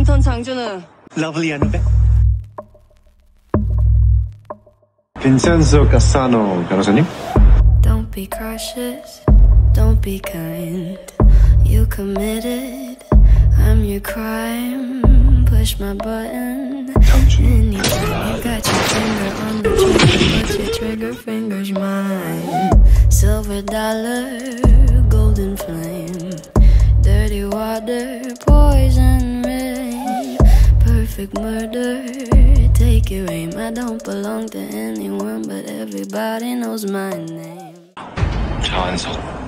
인턴 장준우. 러블리한 후배. 빈센조 카사노 변호사님. Don't be cautious, don't be kind. You committed, I'm your crime. Push my button. Anytime you got your finger on the trigger, but your trigger finger's mine. Silver dollar, golden flame. Dirty water, poison rain. Perfect murder, take your aim. I don't belong to anyone, but everybody knows my name. 장한석.